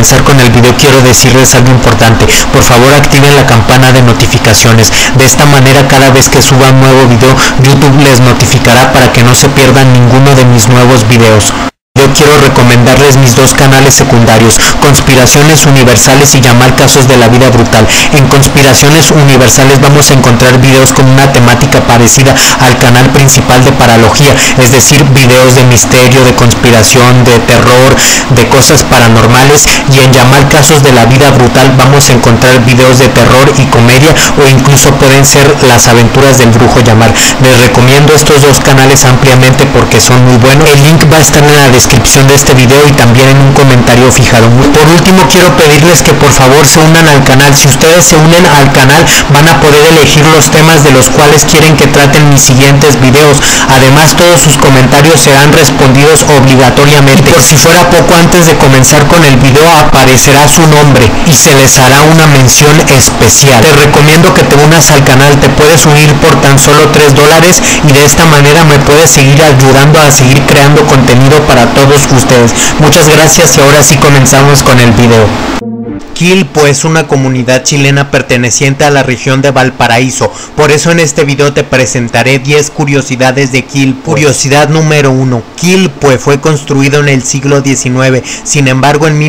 empezar con el video quiero decirles algo importante. Por favor activen la campana de notificaciones. De esta manera cada vez que suba un nuevo video, YouTube les notificará para que no se pierdan ninguno de mis nuevos videos. Yo quiero recomendarles mis dos canales secundarios, Conspiraciones Universales y Yamal Casos de la Vida Brutal. En Conspiraciones Universales vamos a encontrar videos con una temática parecida al canal principal de Paralogía, es decir, videos de misterio, de conspiración, de terror, de cosas paranormales. Y en Yamal Casos de la Vida Brutal vamos a encontrar videos de terror y comedia, o incluso pueden ser las aventuras del brujo Yamal. Les recomiendo estos dos canales ampliamente porque son muy buenos. El link va a estar en la descripción de este video y también en un comentario fijado. Por último quiero pedirles que por favor se unan al canal. Si ustedes se unen al canal van a poder elegir los temas de los cuales quieren que traten mis siguientes videos. Además todos sus comentarios serán respondidos obligatoriamente. Por si fuera poco, antes de comenzar con el video aparecerá su nombre y se les hará una mención especial. Te recomiendo que te unas al canal. Te puedes unir por tan solo $3 y de esta manera me puedes seguir ayudando a seguir creando contenido para todos ustedes. Muchas gracias y ahora sí comenzamos con el video. Quilpué es una comunidad chilena perteneciente a la región de Valparaíso. Por eso en este video te presentaré 10 curiosidades de Quilpué. Curiosidad número 1. Quilpué fue construido en el siglo XIX. Sin embargo, en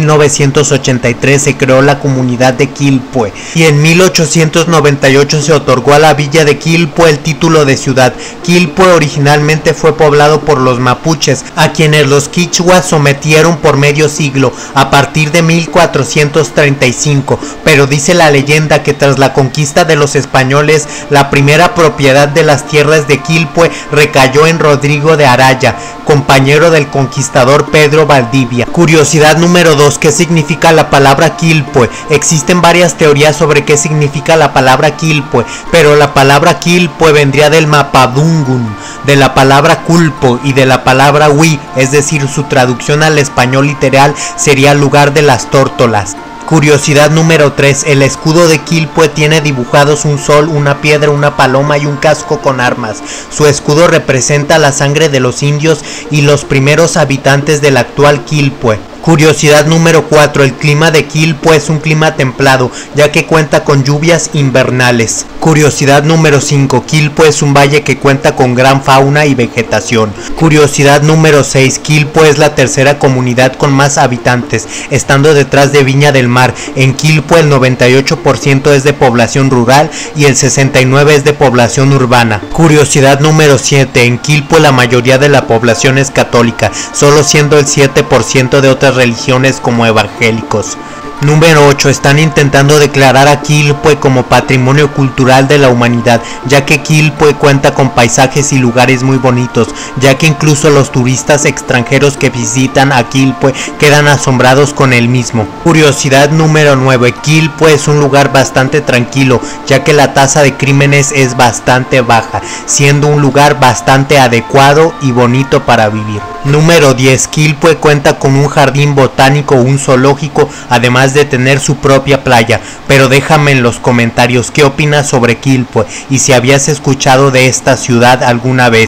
1983 se creó la comunidad de Quilpué. Y en 1898 se otorgó a la villa de Quilpué el título de ciudad. Quilpué originalmente fue poblado por los mapuches, a quienes los quichuas sometieron por medio siglo, a partir de 1435. Pero dice la leyenda que tras la conquista de los españoles, la primera propiedad de las tierras de Quilpué recayó en Rodrigo de Araya, compañero del conquistador Pedro Valdivia. Curiosidad número 2. ¿Qué significa la palabra Quilpué? Existen varias teorías sobre qué significa la palabra Quilpué, pero la palabra Quilpué vendría del mapudungun, de la palabra culpo y de la palabra hui, es decir, su traducción al español literal sería lugar de las tórtolas. Curiosidad número 3. El escudo de Quilpué tiene dibujados un sol, una piedra, una paloma y un casco con armas. Su escudo representa la sangre de los indios y los primeros habitantes del actual Quilpué. Curiosidad número 4. El clima de Quilpué es un clima templado, ya que cuenta con lluvias invernales. Curiosidad número 5. Quilpué es un valle que cuenta con gran fauna y vegetación. Curiosidad número 6. Quilpué es la tercera comunidad con más habitantes, estando detrás de Viña del Mar. En Quilpué el 98% es de población rural y el 69% es de población urbana. Curiosidad número 7. En Quilpué la mayoría de la población es católica, solo siendo el 7% de otras religiones como evangélicos. Número 8. Están intentando declarar a Quilpué como patrimonio cultural de la humanidad, ya que Quilpué cuenta con paisajes y lugares muy bonitos, ya que incluso los turistas extranjeros que visitan a Quilpué quedan asombrados con el mismo. Curiosidad número 9. Quilpué es un lugar bastante tranquilo, ya que la tasa de crímenes es bastante baja, siendo un lugar bastante adecuado y bonito para vivir. Número 10. Quilpué cuenta con un jardín botánico, un zoológico, además de tener su propia playa. Pero déjame en los comentarios qué opinas sobre Quilpué y si habías escuchado de esta ciudad alguna vez.